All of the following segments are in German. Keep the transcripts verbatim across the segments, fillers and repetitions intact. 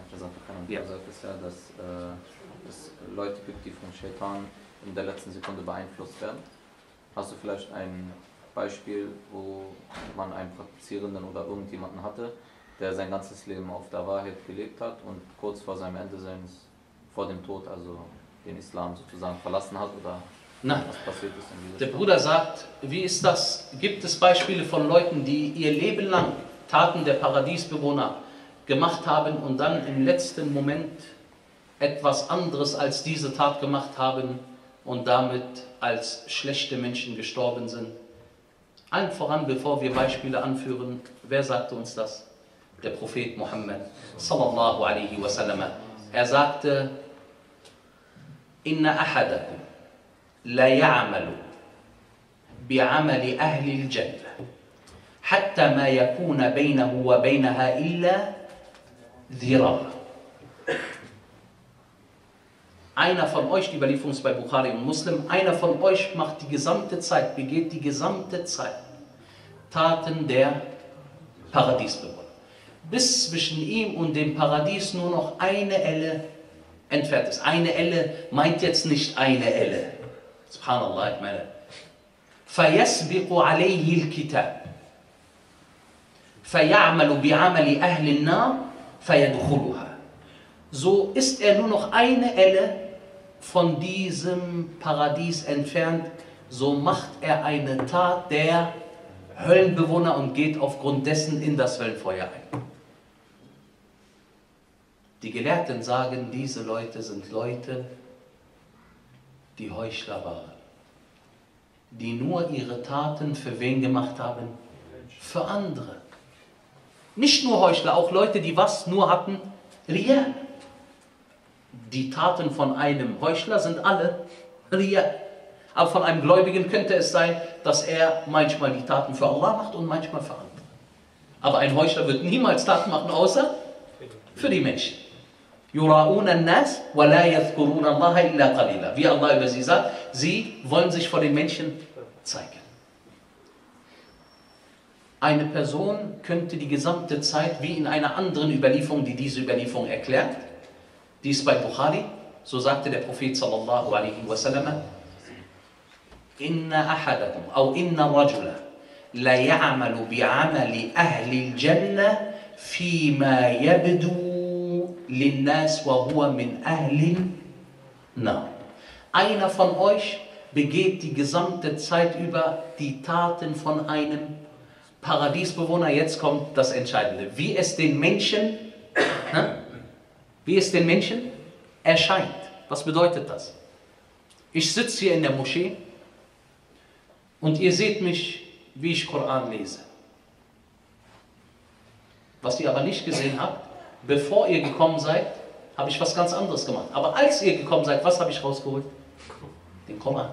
Ja. Du sagtest ja, dass äh, es Leute gibt, die vom Shaitan in der letzten Sekunde beeinflusst werden. Hast du vielleicht ein Beispiel, wo man einen Praktizierenden oder irgendjemanden hatte, der sein ganzes Leben auf der Wahrheit gelebt hat und kurz vor seinem Ende seines, vor dem Tod, also den Islam sozusagen verlassen hat, oder Nein. was passiert ist in dieser Der Stunde? Bruder sagt, wie ist das? Gibt es Beispiele von Leuten, die ihr Leben lang Taten der Paradiesbewohner gemacht haben und dann im letzten Moment etwas anderes als diese Tat gemacht haben und damit als schlechte Menschen gestorben sind? Allen voran, bevor wir Beispiele anführen, wer sagte uns das? Der Prophet Muhammad sallallahu alaihi wasallam. Er sagte: Inna ahadakum la ya'malu bi'amali ahli al-jannah hatta ma yakuna baynahu wa baynaha illa dhira. Einer von euch, die Überlieferung ist bei Bukhari und Muslim, einer von euch macht die gesamte Zeit, begeht die gesamte Zeit Taten der Paradiesbewohner, bis zwischen ihm und dem Paradies nur noch eine Elle entfernt ist. Eine Elle meint jetzt nicht eine Elle. Subhanallah, ich meine. فَيَسْبِقُ عَلَيْهِ الْكِتَابِ فَيَعْمَلُ بِعَمَلِ أَهْلِ النَّارِ فَيَدْخُلُهَا. So ist er nur noch eine Elle von diesem Paradies entfernt, so macht er eine Tat der Höllenbewohner und geht aufgrund dessen in das Höllenfeuer ein. Die Gelehrten sagen, diese Leute sind Leute, die Heuchler waren, die nur ihre Taten für wen gemacht haben? Für andere. Nicht nur Heuchler, auch Leute, die was nur hatten? Riya. Die Taten von einem Heuchler sind alle Riya. Aber von einem Gläubigen könnte es sein, dass er manchmal die Taten für Allah macht und manchmal für andere. Aber ein Heuchler wird niemals Taten machen, außer für die Menschen. Yura'una an-nas wa la yadhkuruna Allah illa qalila. Wie Allah über sie sagt, sie wollen sich vor den Menschen zeigen. Eine Person könnte die gesamte Zeit, wie in einer anderen Überlieferung, die diese Überlieferung erklärt, die ist bei Bukhari, so sagte der Prophet sallallahu alaihi wasallam: Inna ahadakum, au inna rajula, la ya'malu bi'amali ahli al-jannah fima yabdu linnas wa huwa min ahli an-nar. Einer von euch begeht die gesamte Zeit über die Taten von einem Paradiesbewohner. Jetzt kommt das Entscheidende. Wie es den Menschen, wie es den Menschen erscheint. Was bedeutet das? Ich sitze hier in der Moschee und ihr seht mich, wie ich Koran lese. Was ihr aber nicht gesehen habt, bevor ihr gekommen seid, habe ich was ganz anderes gemacht. Aber als ihr gekommen seid, was habe ich rausgeholt? Den Koran.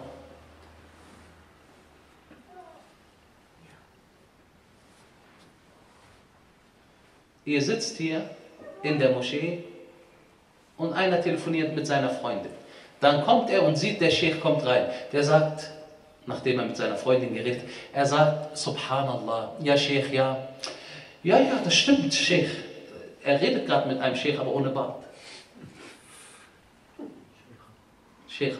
Ihr sitzt hier in der Moschee und einer telefoniert mit seiner Freundin. Dann kommt er und sieht, der Sheikh kommt rein. Der sagt, nachdem er mit seiner Freundin geredet hat, er sagt, Subhanallah, ja Sheikh, ja. Ja, ja, das stimmt, Sheikh. Er redet gerade mit einem Sheikh, aber ohne Bart. Sheikh.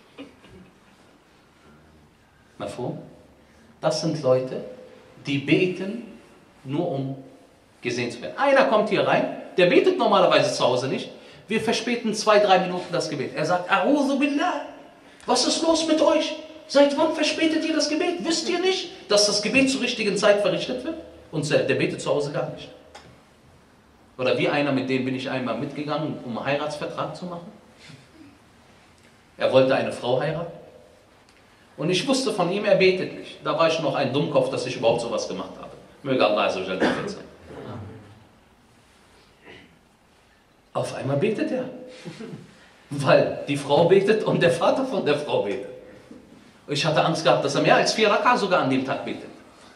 Mafhum? Das sind Leute, die beten, nur um gesehen zu werden. Einer kommt hier rein, der betet normalerweise zu Hause nicht. Wir verspäten zwei, drei Minuten das Gebet. Er sagt, A'udhu Billah, was ist los mit euch? Seit wann verspätet ihr das Gebet? Wisst ihr nicht, dass das Gebet zur richtigen Zeit verrichtet wird? Und der betet zu Hause gar nicht. Oder wie einer, mit dem bin ich einmal mitgegangen, um einen Heiratsvertrag zu machen. Er wollte eine Frau heiraten. Und ich wusste von ihm, er betet nicht. Da war ich noch ein Dummkopf, dass ich überhaupt sowas gemacht habe. Möge Allah so schnell verzeihen. Auf einmal betet er. Weil die Frau betet und der Vater von der Frau betet. Ich hatte Angst gehabt, dass er mehr als vier Raka sogar an dem Tag betet.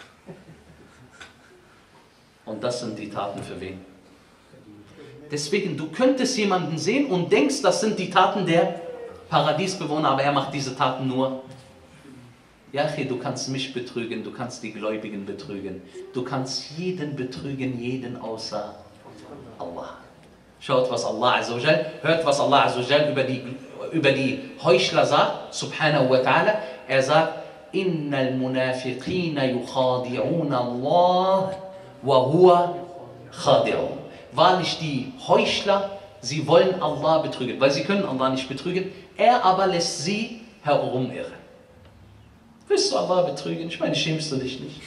Und das sind die Taten für wen? Deswegen, du könntest jemanden sehen und denkst, das sind die Taten der Paradiesbewohner, aber er macht diese Taten nur. Ja, du kannst mich betrügen, du kannst die Gläubigen betrügen, du kannst jeden betrügen, jeden außer Allah. Schaut, was Allah Azzawajal, hört, was Allah Azzawajal über die, über die Heuchler sagt, subhanahu wa ta'ala. Er sagt, Innal munafiqina yukhadi'una Allah wa huwa khadi'un. Wahrlich, die Heuchler, sie wollen Allah betrügen, weil sie können Allah nicht betrügen, er aber lässt sie herumirren. Willst du Allah betrügen? Ich meine, schämst du dich nicht?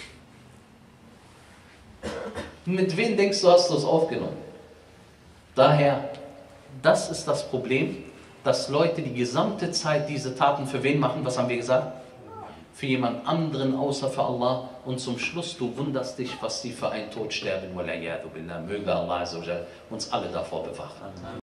Mit wem denkst du, hast du es aufgenommen? Daher, das ist das Problem, dass Leute die gesamte Zeit diese Taten für wen machen? Was haben wir gesagt? Für jemand anderen außer für Allah. Und zum Schluss, du wunderst dich, was sie für einen Tod sterben. Möge Allah uns alle davor bewahren.